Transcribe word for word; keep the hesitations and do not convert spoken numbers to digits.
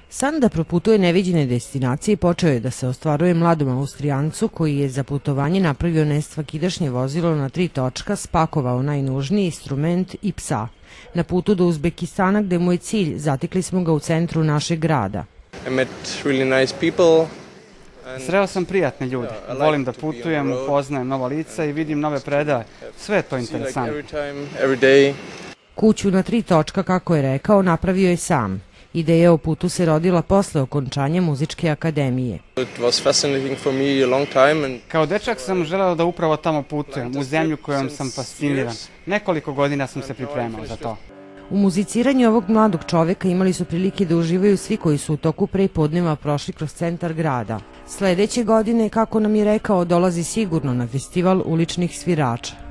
San da proputuje neviđene destinacije počeo je da se ostvaruje mladom Austrijancu koji je za putovanje napravio nesvakidašnje vozilo na tri točka, spakovao najnužniji instrument i psa. Na putu do Uzbekistana, gde mu je cilj, zatekli smo ga u centru našeg grada. Sreo sam prijatne ljude, volim da putujem, upoznajem nova lica i vidim nove predaje, sve je to interesantno. Kuću na tri točka, kako je rekao, napravio je sam. Ideja o putu se rodila posle okončanja muzičke akademije. Kao dečak sam želeo da upravo tamo putujem, u zemlju kojom sam fasciniran. Nekoliko godina sam se pripremao za to. U muziciranju ovog mladog čoveka imali su prilike da uživaju svi koji su u toku prepodneva prošli kroz centar grada. Sledeće godine, kako nam je rekao, dolazi sigurno na festival uličnih svirača.